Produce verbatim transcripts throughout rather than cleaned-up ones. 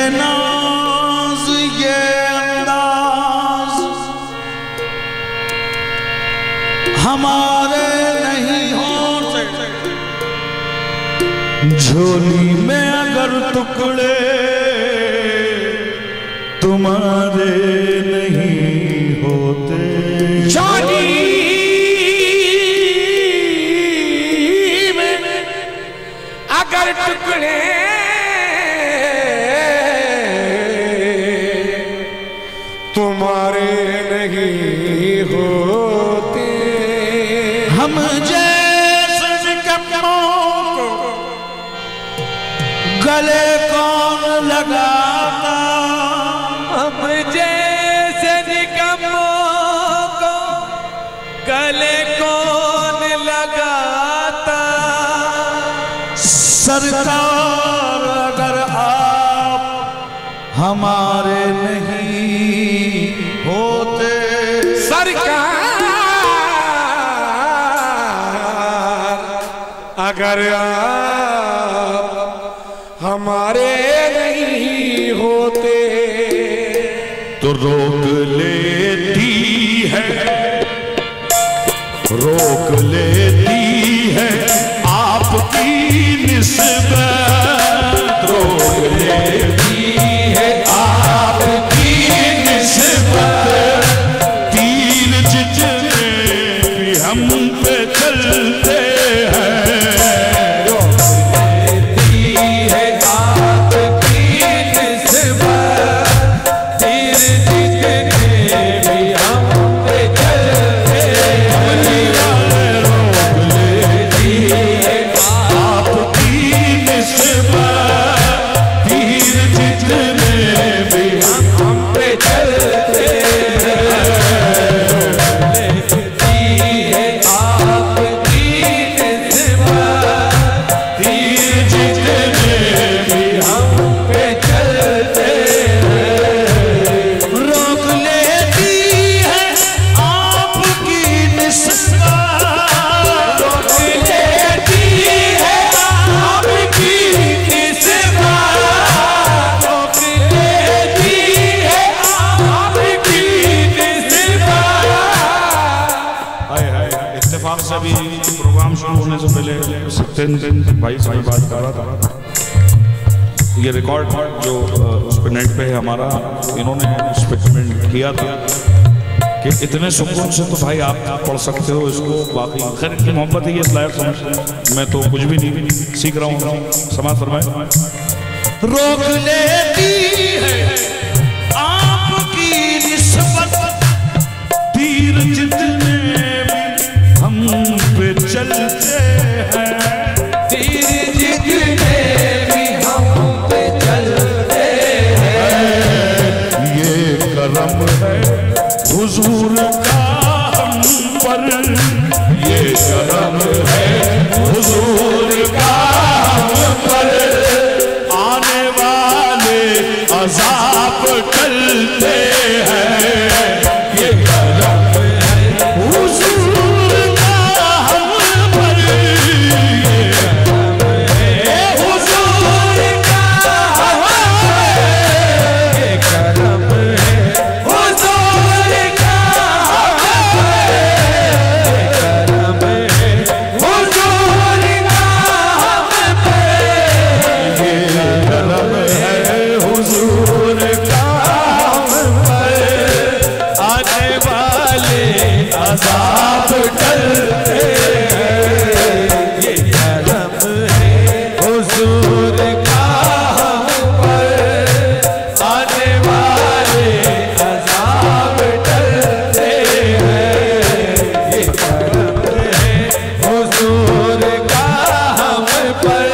ये नाज ये अंदाज हमारे नहीं होते, झोली में अगर टुकड़े तुम्हारे नहीं होते। झोली में अगर टुकड़े तुम्हारे नहीं होते, हम जैसे निकम्मों को गले कौन लगाता, हम जैसे निकम्मों को गले कौन लगाता। सरकार अगर आप हमारे नहीं होते, सरकार अगर आप हमारे नहीं होते, तो रोक लेती है, रोक लेती है आपकी निस्बत, रोक लेती है आपकी निस्बत। तीर जितने भी हम पे चलते हैं, रोक लेती है आपकी निस्बत। तीर जितने भी हम पे चलते हैं, रोक लेती है आपकी निस्बत। तीर जितने भी हम पे चलते हैं, लेती है आपकी निस्बत। तीर जितने भी हम पे चलते हैं, रोक लेती है आपकी निस्बत, रोक लेती है आपकी निस्बत, रोक लेती है आपकी निस्बत। हाय हाय, इत्तेफाक से अभी प्रोग्राम शुरू होने से पहले सत्यन भाई से मैं बात कर रहा था। ये रिकॉर्ड जो उस पर नेट पे है हमारा, इन्होंने इस पे कमेंट किया था कि इतने सुकून से तो भाई आप पढ़ सकते हो इसको। बाकी खैर इतनी मोहब्बत है, ये इस लायक समझ, मैं तो कुछ भी नहीं सीख रहा हूँ। समाज फरमाए, रोक लेती है आपकी निस्बत। तीर जितने भी हम पे चलते हैं, तीर जितने भी हम पे चलते हैं, ये करम है हुजूर का हम पर, ये करम है हुजूर का हम पर। आने वाले अज़ाब टलते हैं, ये करम है हुजूर का हम पर, ये करम है हुजूर का हम पर, ये करम है हुजूर का हम पर, ये करम है हुजूर का हम पर। ये करम है हुजूर का हम पर, आने वाले अज़ाब टलते हैं, ये करम है हुजूर का हम पर, आने वाले अज़ाब टलते हैं। ये करम है हुजूर का हम पर,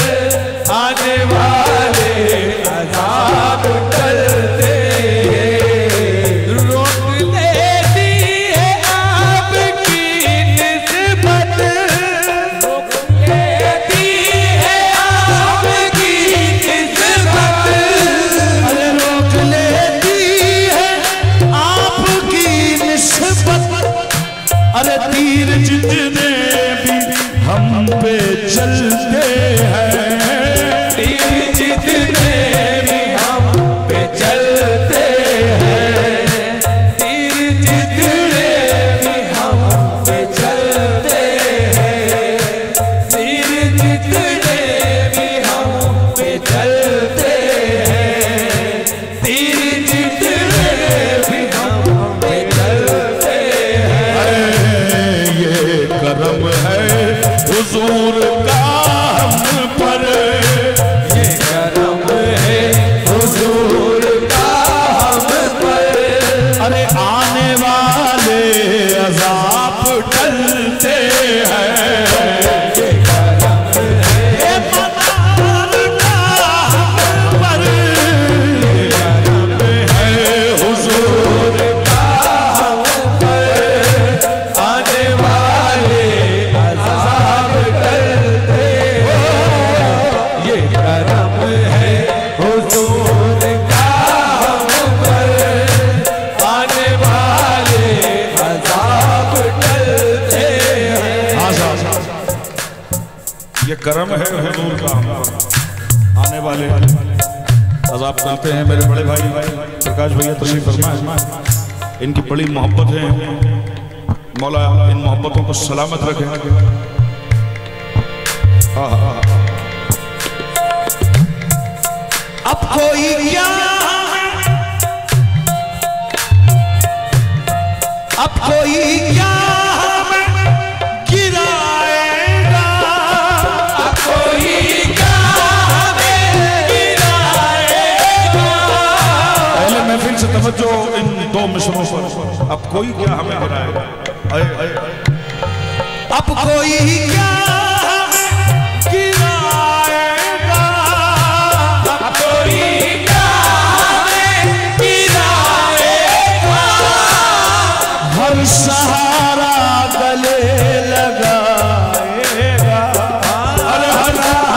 आने वाले अज़ाब टलते हैं। रोक लेती है आपकी निस्बत, रोक लेती है आपकी निस्बत, अरे रोक लेती है आपकी निस्बत। अरे तीर जितने भी हम पे चलते हैं, तीर जितने भी हम करम है हुजूर का हम पर, ये करम है हुजूर का हम पर। अरे आने वाले अज़ाब टलते हैं, ये करम है मदार का हम पर, ये करम है हुजूर का हम पर। आने वाले अज़ाब टलते हो, ये करम है हुजूर का हम पर। आने वाले अज़ाब टलते हैं। ये करम है हुजूर का हम पर, आने वाले अज़ाब टलते हैं। मेरे बड़े भाई प्रकाश भैया तशरीफ फरमा, इनकी बड़ी मोहब्बत है, मौला इन मोहब्बतों को सलामत रखे। हाँ हाँ अब कोई क्या अब कोई क्या हमें गिराएगा, अब कोई क्या हमें गिराएगा। पहले महफिल से तवज्जो इन दो मिसरों पर। अब कोई क्या हमें गिराएगा, आए आए अब कोई क्या हमें गिराएगा, अब कोई क्या हमें गिराएगा। हर सहारा गले लगाएगा, हर हर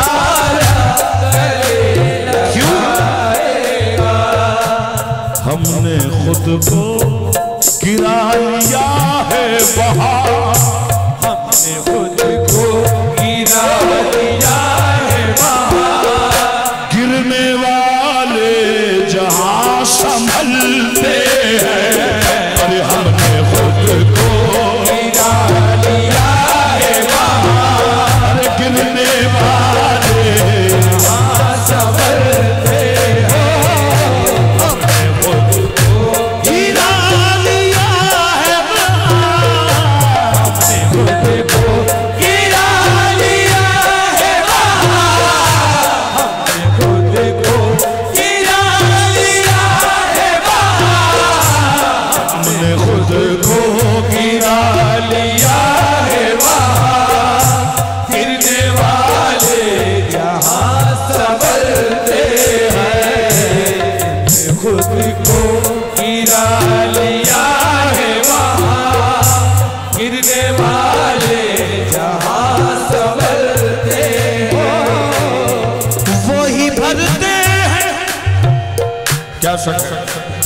हमने खुद को गिरा लिया है वहाँ, हमने खुद को गिरा लिया है वहाँ। गिरने वाले जहाँ संभलते हैं, अरे हमने खुद को गिरा लिया है वहाँ। अरे गिरने वाले जहाँ संभलते हैं, हमने खुद को गिरा लिया है वहाँ। हमने खुद को गिरा लिया है वहाँ। हमने खुद को गिरा लिया है वहाँ। हमने खुद को गिरा लिया है वहाँ। गिरने वाले जहाँ संभलते हैं, खुद को गिरा लिया है वहाँ। गिरने वाले जहाँ संभलते हैं, वही भरते हैं, क्या शक है?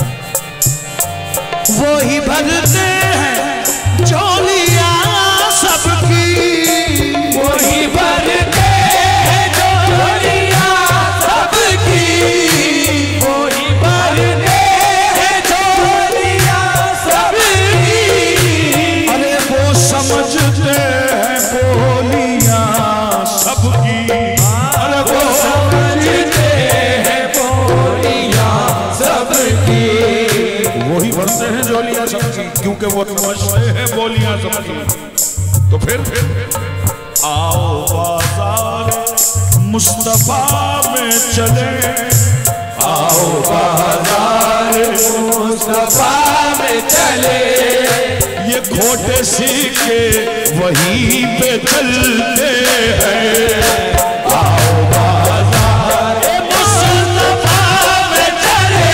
वही भरते हैं झोलियाँ सबकी। वही भरते हैं झोलियाँ सबकी। वही भरते हैं झोलियाँ सबकी। अरे वो समझते हैं बोलियां सबकी, अरे वो समझते हैं बोलियाँ सबकी। वही भरते हैं झोलियां सबकी, क्योंकि वो समझते हैं बोलियां सबकी। तो फिर फिर आओ बाजार मुस्तफा में चले, आओ बाजार मुस्तफा में चले। ये खोटे सीखे वहीं पे चलते हैं। आओ बाजार मुस्तफा में चले।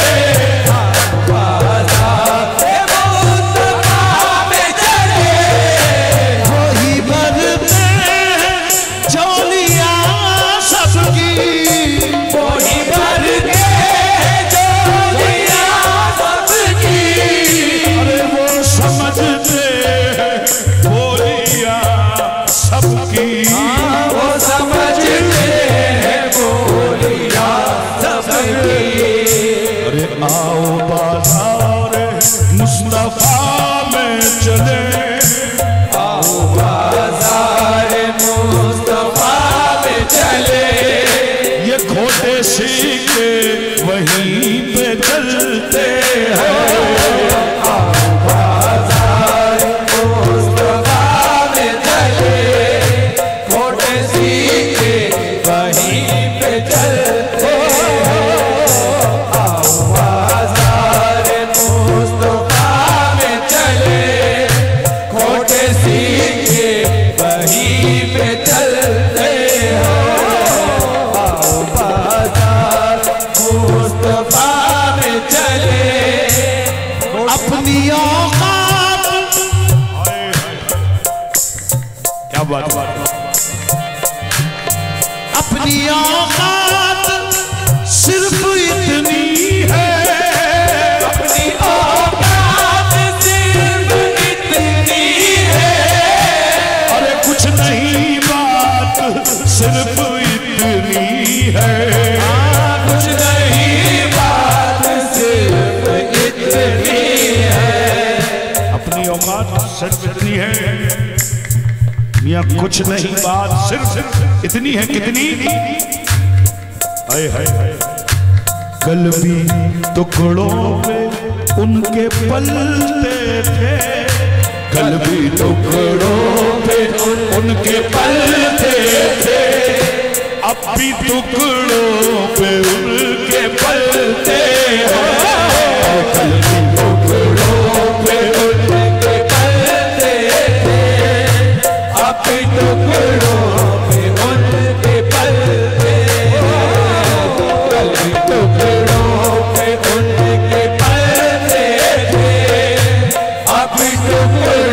बाजार मुस्तफा में चले। वही भरते हैं झोलियाँ सबकी। वही भरते हैं झोलियाँ सबकी। अरे वो समझते हैं बोलियां सबकी, वो समझते क्या बात है। अपनी औकात सिर्फ इतनी है, अपनी औकात सिर्फ इतनी है, अरे कुछ नहीं बात सिर्फ इतनी है, कुछ नहीं बात सिर्फ इतनी है। अपनी औकात सिर्फ इतनी है मियां, कुछ नहीं बात सिर्फ इतनी है। कितनी? हाय हाय हाय। कल भी टुकड़ों पे उनके पलते थे, कल भी टुकड़ों पे उनके पलते थे, अब भी टुकड़ों पे उनके पलते हैं। कल भी टुकड़ों पे उनके पलते थे, अब भी टुकड़ों पे उनके पलते हैं, कल भी टुकड़ों पे उनके पलते थे, अब भी टुकड़ों